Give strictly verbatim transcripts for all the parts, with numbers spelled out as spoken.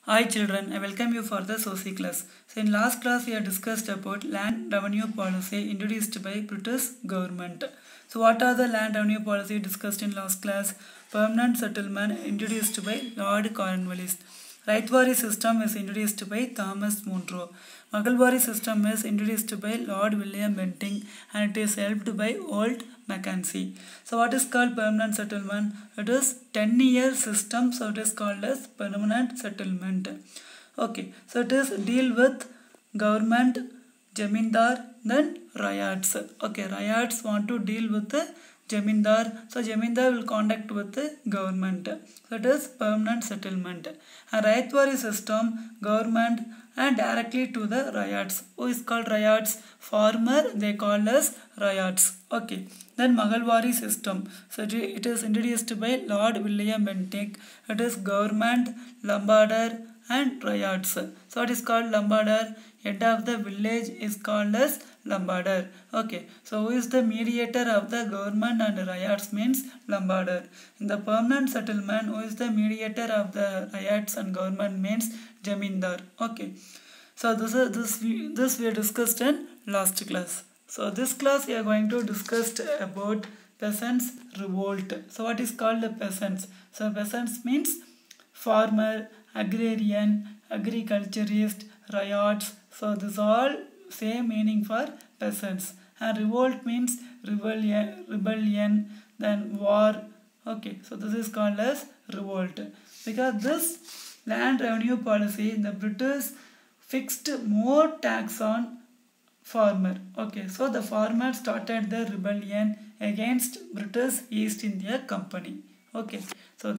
Hi children, I welcome you for the Soci class. So in last class we have discussed about land revenue policy introduced by British government. So what are the land revenue policy discussed in last class? Permanent settlement introduced by Lord Cornwallis. Raithwari system is introduced by Thomas Munro. Magalwari system is introduced by Lord William Bentinck and it is helped by Old Mackenzie. So what is called permanent settlement? It is ten year system, so it is called as permanent settlement. Okay, so it is deal with government, Jamindar, then ryots. Okay, ryots want to deal with the Jamindar, so Jamindar will contact with the government. So it is permanent settlement. And Raithwari system, government and directly to the ryots. Who is called ryots? Farmer, they call as ryots. Okay. Then Magalwari system. So it is introduced by Lord William Bentinck. It is government, Lambader and ryots. So it is called Lambader. Head of the village is called as Lambader. Okay. So who is the mediator of the government and ryots means Lambader. In the permanent settlement, who is the mediator of the ryots and government means Jamindar. Okay. So this is this we, this we discussed in last class. So this class we are going to discuss about peasants revolt. So what is called the peasants? So peasants means farmer, agrarian, agriculturist, ryots. So this all same meaning for peasants. And revolt means rebellion, rebellion, then war. Okay, so this is called as revolt. Because this land revenue policy, the British fixed more tax on farmer. Okay, so the farmer started the rebellion against British East India Company. Okay, so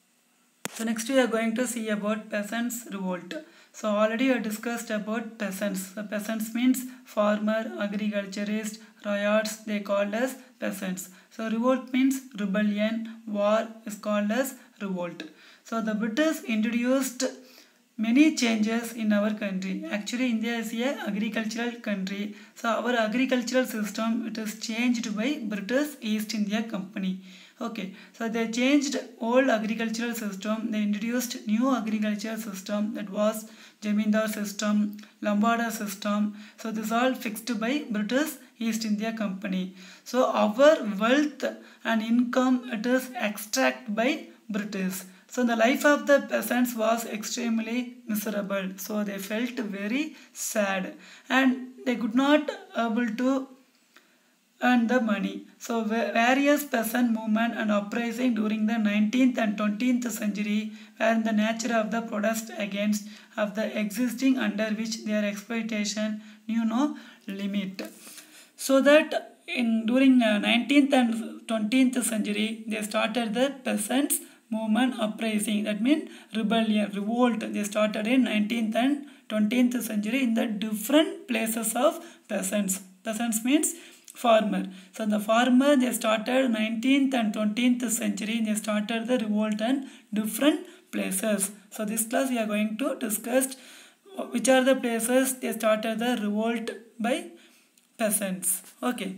so next we are going to see about peasants revolt. So already I discussed about peasants. So peasants means farmer, agriculturist, ryots, they called as peasants. So revolt means rebellion, war is called as revolt. So the British introduced many changes in our country. Actually India is a agricultural country. So our agricultural system, it is changed by British East India Company. Okay, so they changed old agricultural system. They introduced new agricultural system, that was Jamindar system, Lambader system. So this all fixed by British East India Company. So our wealth and income, it is extracted by British. So the life of the peasants was extremely miserable. So they felt very sad and they could not able to earn the money. So various peasant movement and uprising during the nineteenth and twentieth century were in the nature of the protest against of the existing under which their exploitation knew no limit. So that in during uh, nineteenth and twentieth century they started the peasants movement uprising, that means rebellion, revolt. They started in nineteenth and twentieth century in the different places of peasants. Peasants means farmer. So the farmer, they started nineteenth and twentieth century, they started the revolt in different places. So this class we are going to discuss which are the places they started the revolt by peasants. Okay.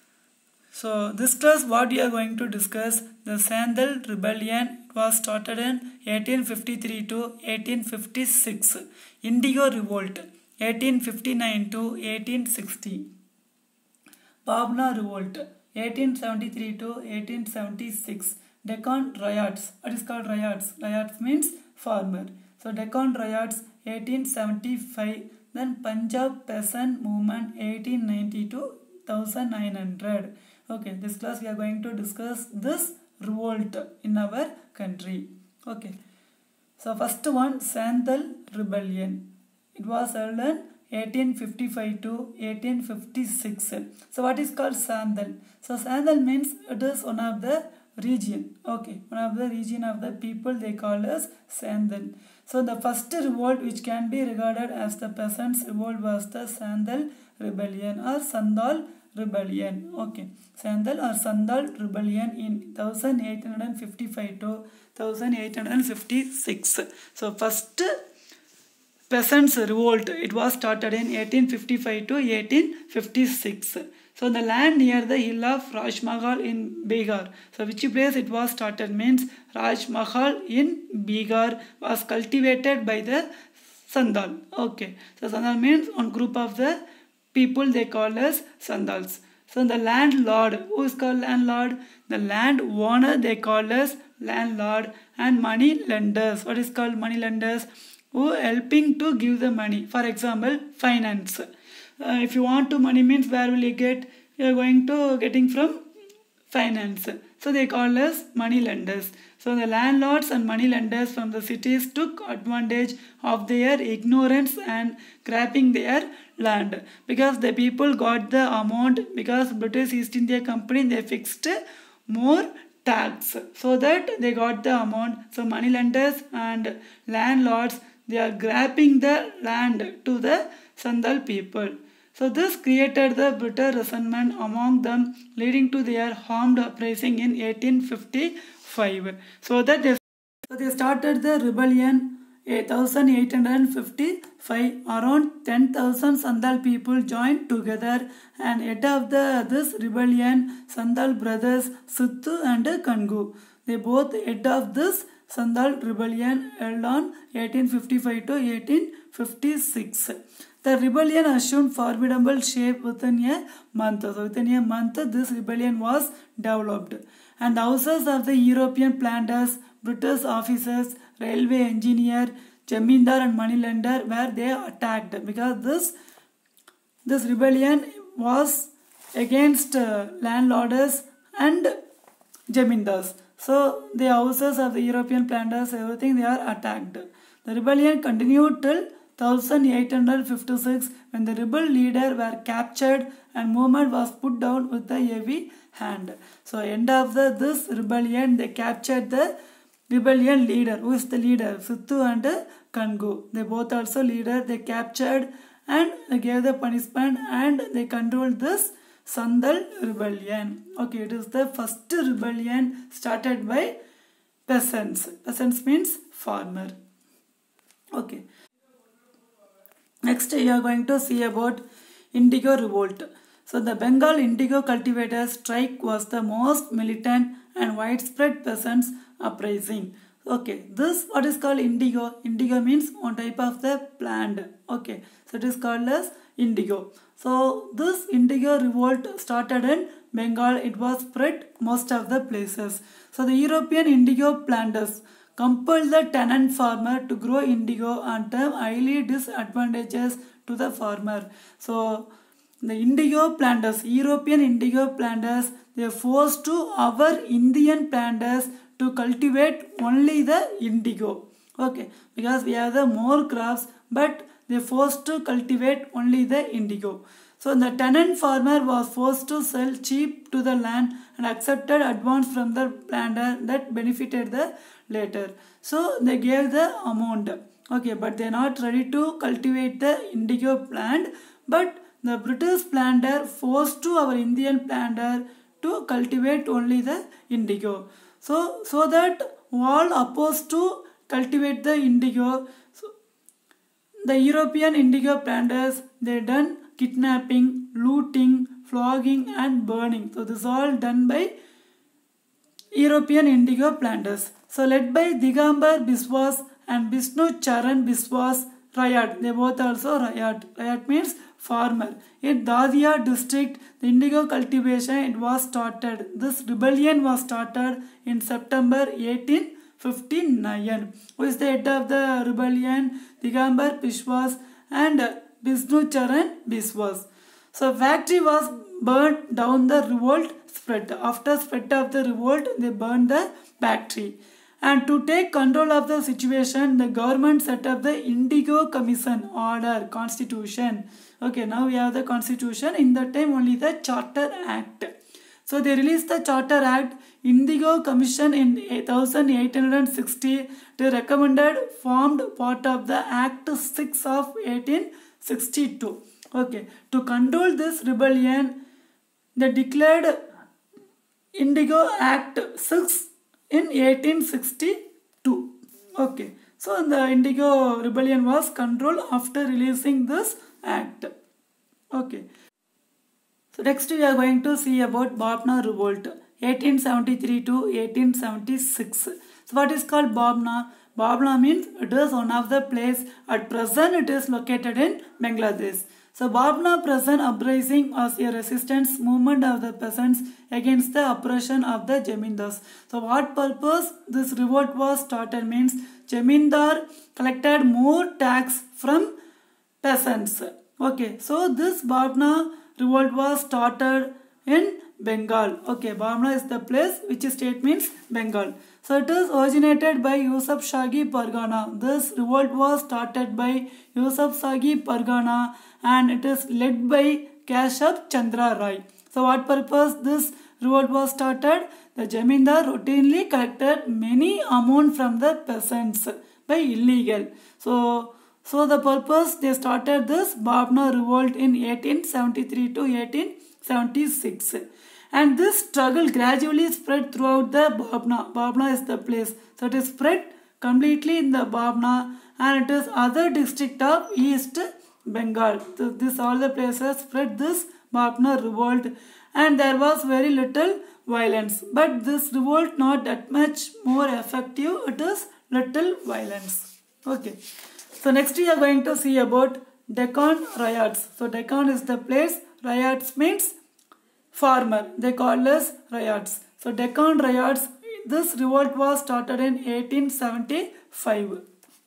So this class what we are going to discuss, the Sandal Rebellion was started in eighteen fifty-three to eighteen fifty-six. Indigo Revolt eighteen fifty-nine to eighteen sixty. Pabna Revolt eighteen seventy-three to eighteen seventy-six. Deccan Riots. What is called riots? Riots means farmer. So Deccan Riots eighteen seventy-five. Then Punjab Peasant Movement eighteen ninety to nineteen hundred. Okay, this class we are going to discuss this revolt in our country. Okay, so first one, Sandal Rebellion. It was held in eighteen fifty-five to eighteen fifty-six. So what is called Sandal? So Sandal means it is one of the region. Okay, one of the region of the people they call as Sandal. So the first revolt which can be regarded as the peasants revolt was the Sandal Rebellion or Sandal Rebellion. Okay, Sandal or Sandal Rebellion in eighteen fifty-five to eighteen fifty-six. So first peasants revolt, it was started in eighteen fifty-five to eighteen fifty-six. So the land near the hill of Rajmahal in Bihar. So which place it was started means Rajmahal in Bihar was cultivated by the Sandal. Okay. So Sandal means one group of the people they call as Sandals. So the landlord, who is called landlord? The land owner they call as landlord, and money lenders. What is called money lenders? Who helping to give the money. For example, finance. Uh, if you want to money means where will you get? You are going to getting from finance. So they call as money lenders. So the landlords and money lenders from the cities took advantage of their ignorance and grabbing their land, because the people got the amount, because British East India Company they fixed more tax, so that they got the amount. So money lenders and landlords they are grabbing the land to the Sandal people. So this created the bitter resentment among them, leading to their armed uprising in eighteen fifty-five. So that they, so they started the rebellion eighteen fifty-five. Around ten thousand Sandal people joined together, and head of the this rebellion Sandal brothers Suttu and Kangu. They both head of this Sandal rebellion held on eighteen fifty-five to eighteen fifty-six. The rebellion assumed formidable shape within a month. So within a month, this rebellion was developed. And the houses of the European planters, British officers, railway engineer, Jamindar and moneylender were they attacked, because this this rebellion was against uh, landlords and Jamindars. So the houses of the European planters, everything they are attacked. The rebellion continued till eighteen fifty-six, when the rebel leader were captured and movement was put down with a heavy hand. So end of the this rebellion, they captured the rebellion leader. Who is the leader? Suttu and Kangu. They both also leader. They captured and they gave the punishment, and they controlled this Sandal rebellion. Okay, it is the first rebellion started by peasants. Peasants means farmer. Okay. Next, you are going to see about Indigo Revolt. So the Bengal indigo cultivators strike was the most militant and widespread peasants uprising. Okay, this what is called indigo. Indigo means one type of the plant. Okay, so it is called as indigo. So this indigo revolt started in Bengal. It was spread most of the places. So the European indigo planters compelled the tenant farmer to grow indigo and term highly disadvantageous to the farmer. So the indigo planters, European indigo planters, they forced to our Indian planters to cultivate only the indigo. Okay, because we have the more crops, but they forced to cultivate only the indigo. So the tenant farmer was forced to sell cheap to the land and accepted advance from the planter that benefited the later. So they gave the amount. Okay, but they are not ready to cultivate the indigo plant, but the British planter forced to our Indian planter to cultivate only the indigo. So, so that all opposed to cultivate the indigo. So, the European indigo planters, they done kidnapping, looting, flogging and burning. So this is all done by European indigo planters. So led by Digambar Biswas and Vishnu Charan Biswas Rayat. They both also Rayat. Rayat means farmer. In Dadia district, the indigo cultivation it was started. This rebellion was started in September eighteen fifty-nine. Who is the head of the rebellion? Digambar Biswas and Vishnu Charan Biswas. So factory was burned down. The revolt spread. After spread of the revolt, they burned the factory. And to take control of the situation, the government set up the Indigo Commission Order Constitution. Okay, now we have the Constitution. In that time only the Charter Act. So they released the Charter Act, Indigo Commission in eighteen sixty. They recommended formed part of the Act six of eighteen sixty-two. Okay, to control this rebellion, they declared Indigo Act six in eighteen sixty-two. Okay, so the Indigo rebellion was controlled after releasing this act. Okay, So next we are going to see about Babna Revolt, eighteen seventy-three to eighteen seventy-six. So what is called Babna? Babna means it is one of the place. At present it is located in Bangladesh. So Babna present uprising was a resistance movement of the peasants against the oppression of the Jamindars. So what purpose this revolt was started means Jamindar collected more tax from peasants. Okay, so this Babna revolt was started in Bengal. Okay, Babna is the place, which state means Bengal. So it is originated by Yusuf Shagi Pargana. This revolt was started by Yusuf Shagi Pargana and it is led by Keshab Chandra Rai. So what purpose this revolt was started? The Jamindar routinely collected many amount from the peasants by illegal. So So the purpose they started this Babna revolt in eighteen seventy-three to eighteen seventy-six. And this struggle gradually spread throughout the Babna. Babna is the place. So it is spread completely in the Babna and it is other district of East Bengal. So this all the places spread this Babna revolt and there was very little violence. But this revolt not that much more effective. It is little violence. Okay. So next we are going to see about Deccan riots. So Deccan is the place. Riots means farmer. They call us riots. So Deccan riots. This revolt was started in eighteen seventy-five.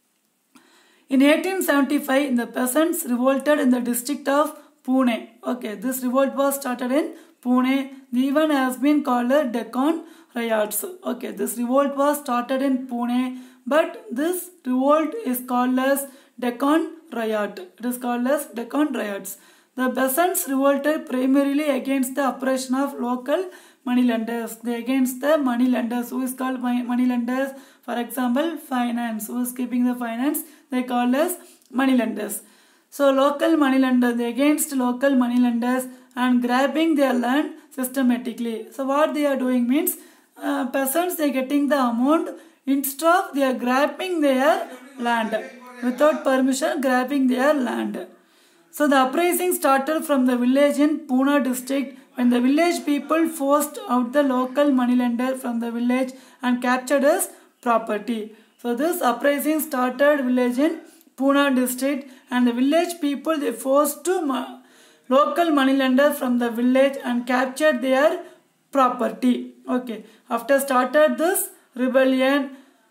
In eighteen seventy-five, the peasants revolted in the district of Pune. Okay, this revolt was started in Pune. The event has been called the Deccan riots. Okay, this revolt was started in Pune. But this revolt is called as Deccan riot. It is called as Deccan riots. The peasants revolted primarily against the oppression of local moneylenders. They against the moneylenders. Who is called moneylenders? For example, finance. Who is keeping the finance? They call as moneylenders. So local moneylenders. They against local moneylenders and grabbing their land systematically. So what they are doing means uh, peasants they are getting the amount. Instead of they are grabbing their land without permission, grabbing their land. So the uprising started from the village in Pune district when the village people forced out the local moneylender from the village and captured his property. So this uprising started village in Pune district and the village people they forced to mo local moneylender from the village and captured their property. Okay, after started this rebellion,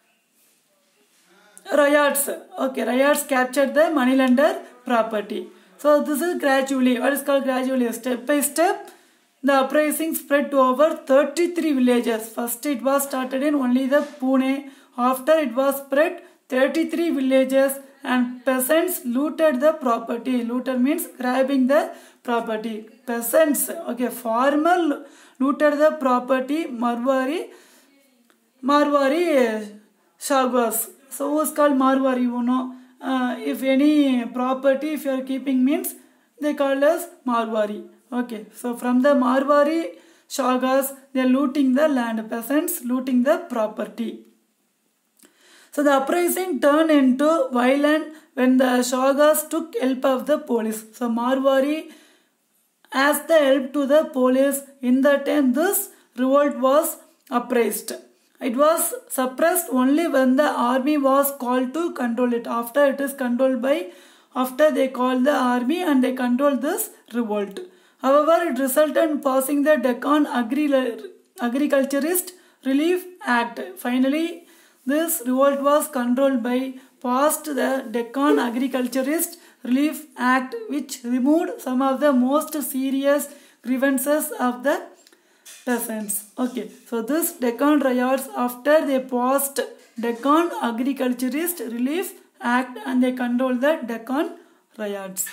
riots. Okay, riots captured the moneylender property. So this is gradually, what is called gradually, step by step, the uprising spread to over thirty-three villages. First it was started in only the Pune. After it was spread thirty-three villages and peasants looted the property. Looter means grabbing the property. Peasants, okay, farmer looted the property. Marwari, Marwari Shagas. So who is called Marwari, you know. Uh, if any property, if you are keeping means, they call as Marwari. Okay, so from the Marwari Shagas, they are looting the land. Peasants looting the property. So the uprising turned into violent when the Shagas took help of the police. So Marwari asked the help to the police. In the time, this revolt was uprised. It was suppressed only when the army was called to control it. After it is controlled by, after they called the army and they controlled this revolt. However, it resulted in passing the Deccan Agri Agriculturist Relief Act. Finally, this revolt was controlled by passed the Deccan Agriculturist Relief Act, which removed some of the most serious grievances of the peasants. Okay, so this Deccan riots after they passed Deccan Agriculturist Relief Act and they controlled the Deccan riots.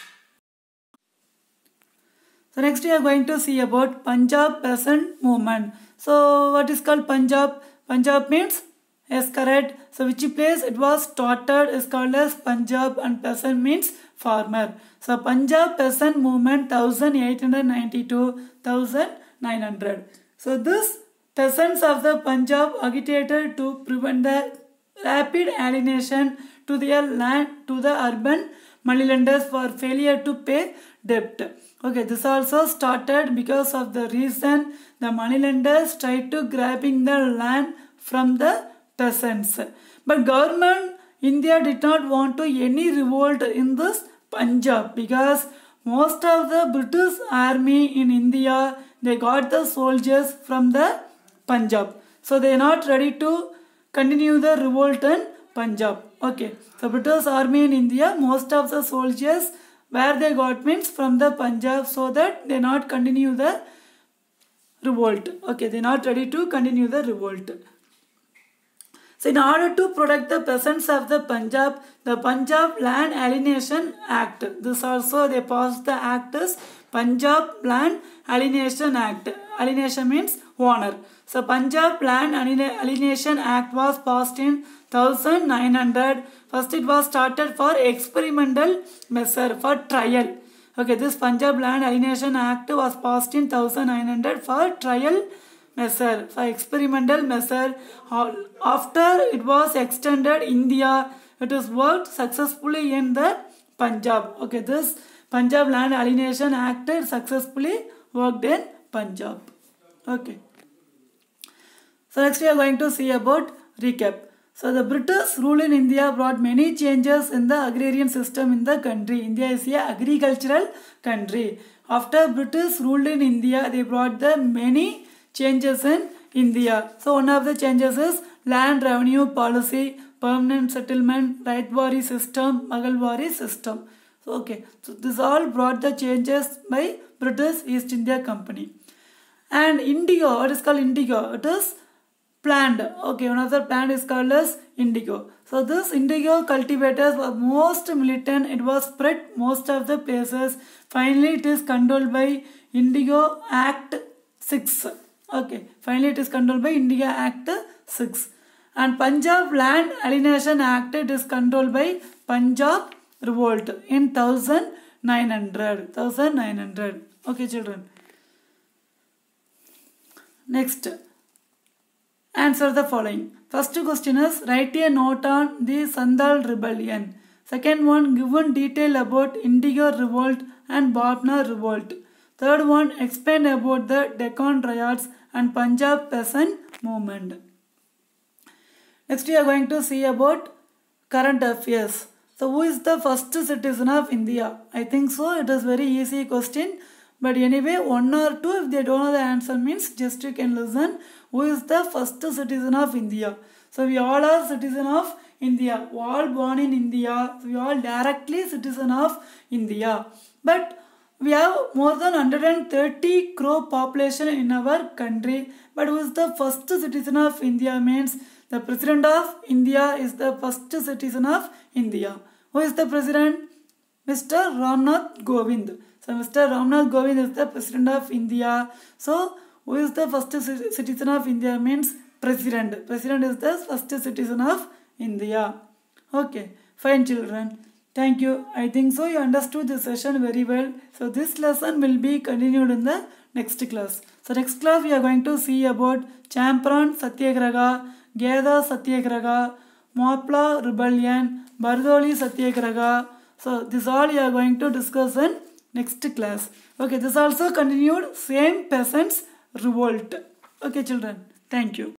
So next we are going to see about Punjab peasant movement. So what is called Punjab? Punjab means, yes, correct. So which place it was started is called as Punjab and peasant means farmer. So Punjab peasant movement eighteen ninety-two to nineteen hundred. So this peasants of the Punjab agitated to prevent the rapid alienation to their land to the urban moneylenders for failure to pay debt. Okay, this also started because of the reason the moneylenders tried to grabbing the land from the peasants. But government India did not want to any revolt in this Punjab because most of the British army in India, they got the soldiers from the Punjab. So they are not ready to continue the revolt in Punjab. Okay, so British army in India, most of the soldiers where they got means from the Punjab, so that they not continue the revolt. Okay, they are not ready to continue the revolt. So in order to protect the peasants of the Punjab, the Punjab Land Alienation Act. This also they passed the act as Punjab Land Alienation Act. Alienation means owner. So Punjab Land Alienation Act was passed in nineteen hundred. First it was started for experimental measure for trial. Okay, this Punjab Land Alienation Act was passed in nineteen hundred for trial measure, for experimental measure. After it was extended India, it is worked successfully in the Punjab. Okay, this Punjab Land Alienation Act successfully worked in Punjab. Okay. So next we are going to see about recap. So the British rule in India brought many changes in the agrarian system in the country. India is a agricultural country. After British ruled in India, they brought the many changes in India. So one of the changes is land revenue policy, permanent settlement, Raitwari system, Maghalwari system. So okay, so this all brought the changes by British East India Company. And indigo, what is called indigo? It is plant. Okay, another plant is called as indigo. So this indigo cultivators were most militant. It was spread most of the places. Finally, it is controlled by Indigo Act six. Okay, finally it is controlled by Indigo Act six. And Punjab Land Alienation Act, it is controlled by Punjab Revolt in nineteen hundred. nineteen hundred. Okay, children. Next, answer the following. First question is, write a note on the Sandal Rebellion. Second one, given detail about Indigo Revolt and Bapna Revolt. Third one, explain about the Deccan Riots and Punjab Peasant Movement. Next we are going to see about current affairs. So who is the first citizen of India? I think so. It is very easy question. But anyway, one or two, if they don't know the answer, means just you can listen. Who is the first citizen of India? So we all are citizen of India. We all born in India. We all directly citizen of India. But we have more than one hundred thirty crore population in our country. But who is the first citizen of India? Means the President of India is the first citizen of India. Who is the President? Mister Ramnath Kovind. So Mister Ramnath Kovind is the President of India. So who is the first citizen of India? Means President. President is the first citizen of India. Okay, fine children. Thank you. I think so you understood this session very well. So this lesson will be continued in the next class. So next class we are going to see about Champaran Satyagraha, Gedha Satyagraha, Mapla Rebellion, Bardoli Satyagraha. So this all we are going to discuss in next class. Okay, this also continued same peasants revolt. Okay children, thank you.